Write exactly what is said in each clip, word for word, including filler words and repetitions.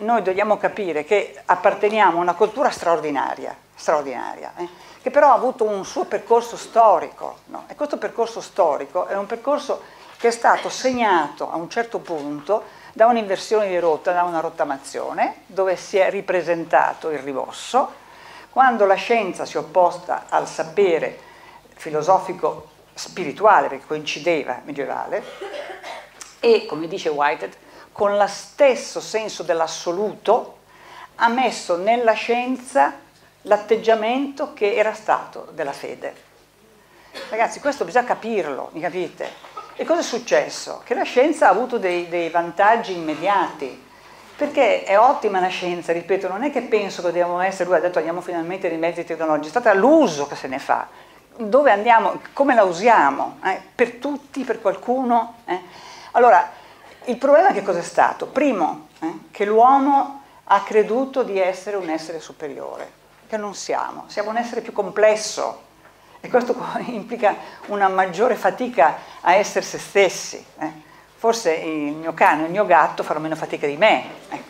noi dobbiamo capire che apparteniamo a una cultura straordinaria, straordinaria, eh, che però ha avuto un suo percorso storico, no? E questo percorso storico è un percorso che è stato segnato a un certo punto da un'inversione di rotta, da una rottamazione, dove si è ripresentato il rimosso, quando la scienza si è opposta al sapere filosofico spirituale, perché coincideva medievale, e, come dice Whitehead, con lo stesso senso dell'assoluto ha messo nella scienza l'atteggiamento che era stato della fede. Ragazzi, questo bisogna capirlo, mi capite? E cosa è successo? Che la scienza ha avuto dei, dei vantaggi immediati, perché è ottima la scienza, ripeto, non è che penso che dobbiamo essere, lui ha detto andiamo finalmente nei mezzi tecnologici, è stata l'uso che se ne fa, dove andiamo, come la usiamo, eh? Per tutti, per qualcuno. Eh? Allora, il problema che cos'è stato? Primo, eh? che l'uomo ha creduto di essere un essere superiore, che non siamo, siamo un essere più complesso, e questo implica una maggiore fatica a essere se stessi. Eh? Forse il mio cane o il mio gatto faranno meno fatica di me. Ecco.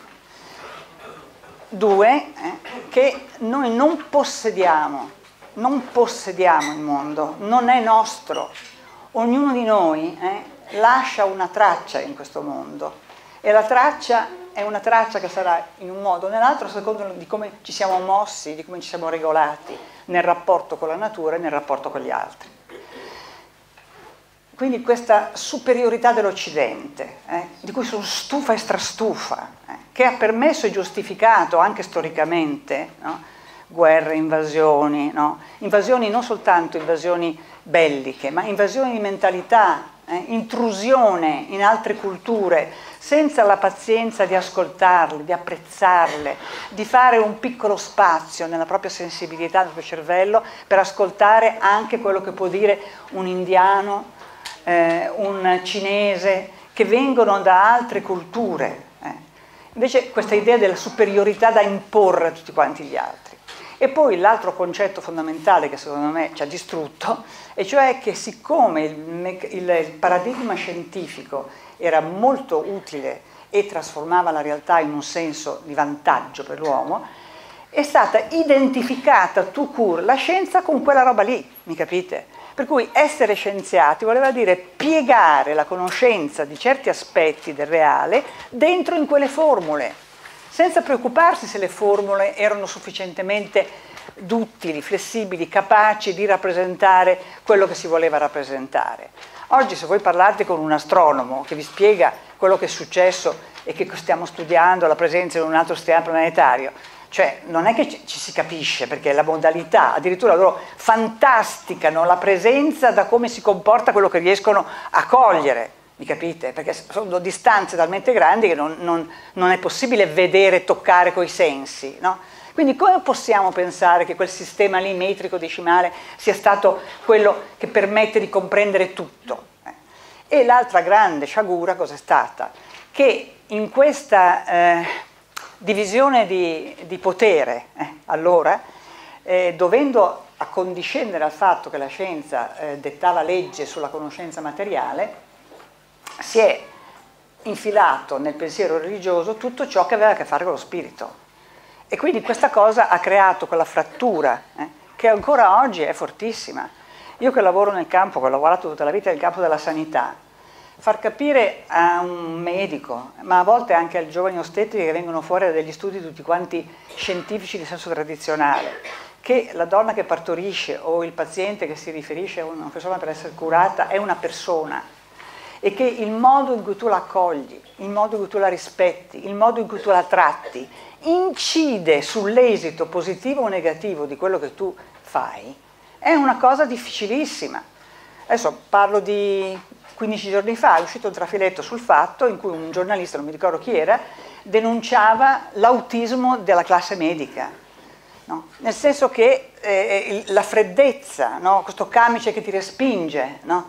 Due, eh, che noi non possediamo, non possediamo il mondo, non è nostro. Ognuno di noi eh, lascia una traccia in questo mondo e la traccia è una traccia che sarà in un modo o nell'altro a seconda di come ci siamo mossi, di come ci siamo regolati nel rapporto con la natura e nel rapporto con gli altri. Quindi questa superiorità dell'Occidente, eh, di cui sono stufa e strastufa, eh, che ha permesso e giustificato anche storicamente, no? Guerre, invasioni, no? Invasioni non soltanto invasioni belliche, ma invasioni di mentalità, eh, intrusione in altre culture, senza la pazienza di ascoltarle, di apprezzarle, di fare un piccolo spazio nella propria sensibilità, nel proprio cervello, per ascoltare anche quello che può dire un indiano, Eh, un cinese, che vengono da altre culture. Eh. Invece questa idea della superiorità da imporre a tutti quanti gli altri. E poi l'altro concetto fondamentale che secondo me ci ha distrutto, e cioè che siccome il, il, il paradigma scientifico era molto utile e trasformava la realtà in un senso di vantaggio per l'uomo, è stata identificata tout court la scienza con quella roba lì, mi capite? Per cui essere scienziati voleva dire piegare la conoscenza di certi aspetti del reale dentro in quelle formule, senza preoccuparsi se le formule erano sufficientemente duttili, flessibili, capaci di rappresentare quello che si voleva rappresentare. Oggi se voi parlate con un astronomo che vi spiega quello che è successo e che stiamo studiando, la presenza in un altro sistema planetario, cioè non è che ci si capisce, perché la modalità, addirittura loro fantasticano la presenza da come si comporta quello che riescono a cogliere, mi capite? Perché sono distanze talmente grandi che non, non, non è possibile vedere e toccare coi sensi, no? Quindi come possiamo pensare che quel sistema lì metrico decimale sia stato quello che permette di comprendere tutto? E l'altra grande sciagura cos'è stata? Che in questa eh, divisione di, di potere, eh, allora, eh, dovendo accondiscendere al fatto che la scienza eh, dettava legge sulla conoscenza materiale, si è infilato nel pensiero religioso tutto ciò che aveva a che fare con lo spirito. E quindi questa cosa ha creato quella frattura eh, che ancora oggi è fortissima. Io che lavoro nel campo, che ho lavorato tutta la vita nel campo della sanità, far capire a un medico, ma a volte anche ai giovani ostetrici che vengono fuori dagli studi tutti quanti scientifici di senso tradizionale, che la donna che partorisce o il paziente che si riferisce a una persona per essere curata è una persona e che il modo in cui tu la accogli, il modo in cui tu la rispetti, il modo in cui tu la tratti incide sull'esito positivo o negativo di quello che tu fai, è una cosa difficilissima. Adesso parlo di quindici giorni fa, è uscito un trafiletto sul fatto in cui un giornalista, non mi ricordo chi era, denunciava l'autismo della classe medica, no? Nel senso che eh, la freddezza, no? Questo camice che ti respinge, no?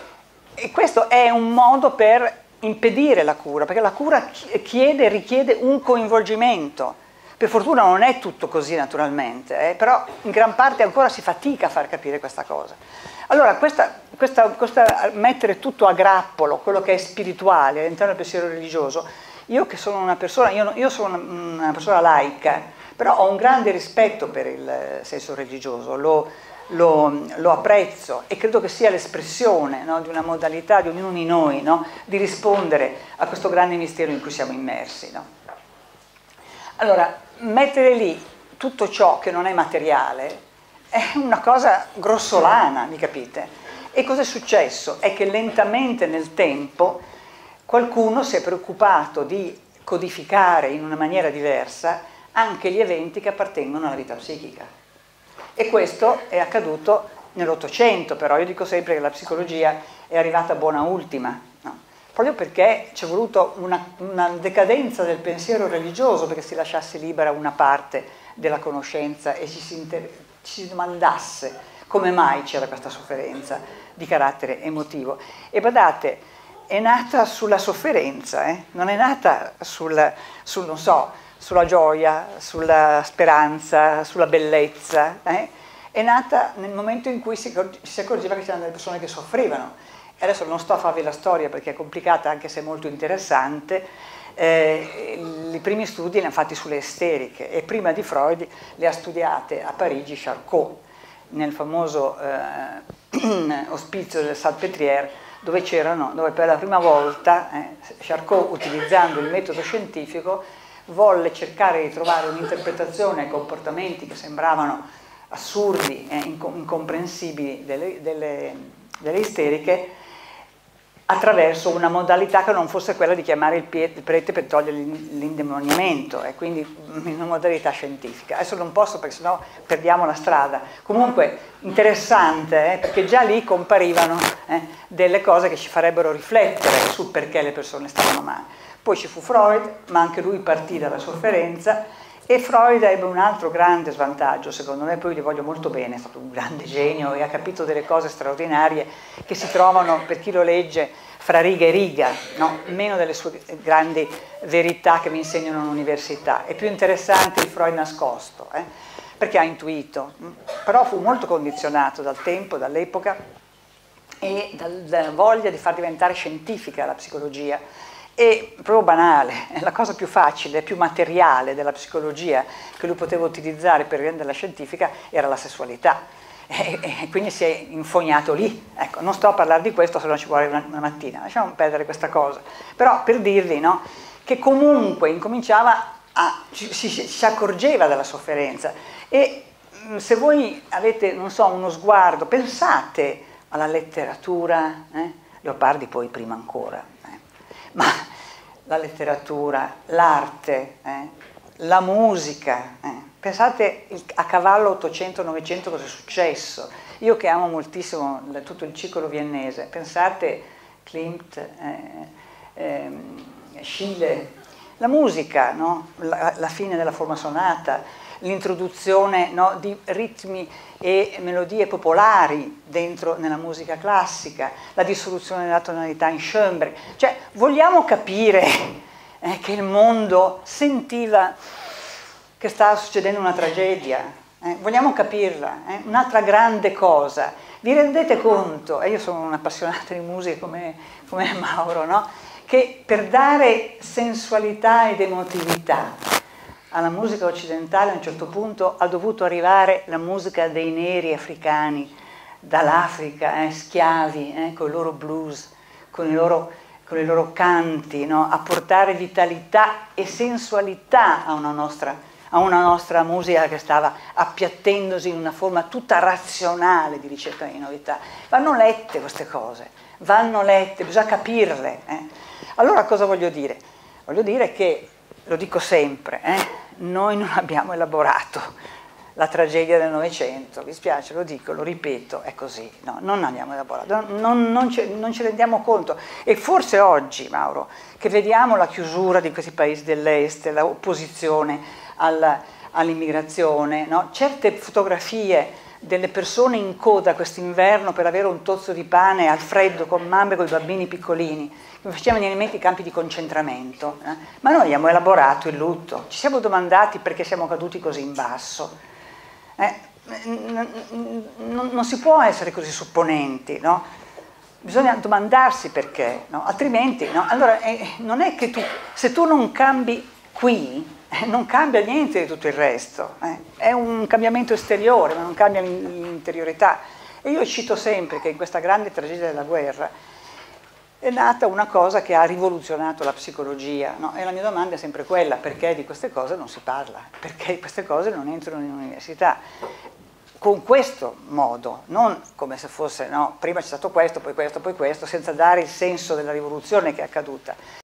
E questo è un modo per impedire la cura, perché la cura chiede e richiede un coinvolgimento. Per fortuna non è tutto così naturalmente, eh, però in gran parte ancora si fatica a far capire questa cosa. Allora, questa, questa, questa mettere tutto a grappolo, quello che è spirituale all'interno del pensiero religioso, Io che sono una persona, io, io sono una, una persona laica, però ho un grande rispetto per il senso religioso, lo, lo, lo apprezzo e credo che sia l'espressione, no, di una modalità di ognuno di noi, no, di rispondere a questo grande mistero in cui siamo immersi. No? Allora, mettere lì tutto ciò che non è materiale è una cosa grossolana, mi capite? E cosa è successo? È che lentamente nel tempo qualcuno si è preoccupato di codificare in una maniera diversa anche gli eventi che appartengono alla vita psichica. E questo è accaduto nell'Ottocento, però io dico sempre che la psicologia è arrivata buona ultima, no? Proprio perché ci è voluto una, una decadenza del pensiero religioso perché si lasciasse libera una parte della conoscenza e ci si, inter- ci si domandasse come mai c'era questa sofferenza di carattere emotivo. E badate, è nata sulla sofferenza, eh? Non è nata sul, sul, non so, sulla gioia, sulla speranza, sulla bellezza, eh? È nata nel momento in cui si, si accorgeva che c'erano delle persone che soffrivano. E adesso non sto a farvi la storia perché è complicata anche se molto interessante. Eh, I primi studi li hanno fatti sulle isteriche e prima di Freud le ha studiate a Parigi Charcot, nel famoso eh, ospizio del Salpêtrière, dove c'erano, dove per la prima volta eh, Charcot, utilizzando il metodo scientifico, volle cercare di trovare un'interpretazione ai comportamenti che sembravano assurdi e incomprensibili delle, delle, delle isteriche attraverso una modalità che non fosse quella di chiamare il, pie, il prete per togliere l'indemoniamento, e quindi in una modalità scientifica. Adesso non posso perché sennò perdiamo la strada. Comunque interessante, eh, perché già lì comparivano eh, delle cose che ci farebbero riflettere sul perché le persone stavano male. Poi ci fu Freud, ma anche lui partì dalla sofferenza, e Freud ebbe un altro grande svantaggio, secondo me, poi gli voglio molto bene, è stato un grande genio e ha capito delle cose straordinarie che si trovano, per chi lo legge, fra riga e riga, no? Meno delle sue grandi verità che mi insegnano all'università. È più interessante il Freud nascosto, eh? Perché ha intuito, però fu molto condizionato dal tempo, dall'epoca e dalla voglia di far diventare scientifica la psicologia. E proprio banale, la cosa più facile, più materiale della psicologia che lui poteva utilizzare per renderla scientifica era la sessualità, e, e quindi si è infognato lì. Ecco, non sto a parlare di questo, se no ci vuole una, una mattina, lasciamo perdere questa cosa, però per dirvi, no, che comunque incominciava a, ci, si, si accorgeva della sofferenza. E se voi avete, non so, uno sguardo, pensate alla letteratura, eh? Leopardi poi prima ancora, ma la letteratura, l'arte, eh, la musica, eh. Pensate il, a cavallo ottocento novecento cosa è successo. Io che amo moltissimo tutto il ciclo viennese, pensate Klimt, eh, eh, Schiele, la musica, no? la, la fine della forma sonata, l'introduzione, no, di ritmi e melodie popolari dentro nella musica classica, la dissoluzione della tonalità in Schoenberg. Cioè, vogliamo capire eh, che il mondo sentiva che stava succedendo una tragedia, eh? Vogliamo capirla, eh? Un'altra grande cosa. Vi rendete conto, e io sono un'appassionata di musica come, come Mauro, no? Che per dare sensualità ed emotività alla musica occidentale a un certo punto ha dovuto arrivare la musica dei neri africani dall'Africa, eh, schiavi, eh, con i loro blues, con i loro, con i loro canti, no? A portare vitalità e sensualità a una nostra, a una nostra musica che stava appiattendosi in una forma tutta razionale di ricerca di novità. Vanno lette queste cose, vanno lette, bisogna capirle. Eh? Allora cosa voglio dire? Voglio dire che, lo dico sempre, eh? Noi non abbiamo elaborato la tragedia del Novecento, mi spiace, lo dico, lo ripeto, è così, no, non abbiamo elaborato, non, non, ci, non ci rendiamo conto. E forse oggi, Mauro, che vediamo la chiusura di questi paesi dell'est, l'opposizione all'immigrazione, no? Certe fotografie delle persone in coda quest'inverno per avere un tozzo di pane al freddo con mamme e con i bambini piccolini, mi facevano venire in mente i campi di concentramento, eh? Ma noi abbiamo elaborato il lutto, ci siamo domandati perché siamo caduti così in basso. Eh, non si può essere così supponenti, no? bisogna domandarsi perché, no? Altrimenti, no? Allora, eh, non è che tu, se tu non cambi qui, eh, non cambia niente di tutto il resto, eh? È un cambiamento esteriore, ma non cambia l'interiorità. E io cito sempre che in questa grande tragedia della guerra è nata una cosa che ha rivoluzionato la psicologia, no? E la mia domanda è sempre quella: perché di queste cose non si parla? Perché queste cose non entrano in università? Con questo modo, non come se fosse, no, prima c'è stato questo, poi questo, poi questo, senza dare il senso della rivoluzione che è accaduta.